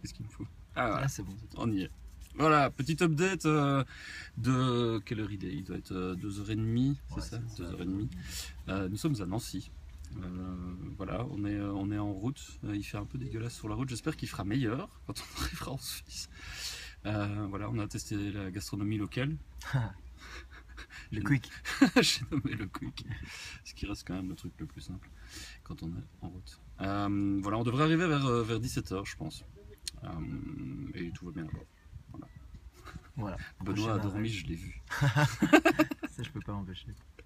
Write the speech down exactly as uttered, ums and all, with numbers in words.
Qu'est-ce qu'il me faut? Ah voilà, Là, c'est bon. on y est. Voilà, petit update euh, de... Quelle heure il est? Il doit être euh, deux heures trente, c'est Ouais, ça? c'est deux ça. heures trente. Euh, nous sommes à Nancy. Euh, voilà, on est, on est en route. Euh, il fait un peu dégueulasse sur la route. J'espère qu'il fera meilleur quand on arrivera en Suisse. Euh, voilà, on a testé la gastronomie locale. Le quick. J'ai nommé le quick, ce qui reste quand même le truc le plus simple quand on est en route. Euh, voilà, on devrait arriver vers, vers dix-sept heures, je pense. Euh, et tout va bien là-bas. Voilà. Voilà. Benoît a Prochain dormi, arrêt. je l'ai vu. Ça, je peux pas m'empêcher.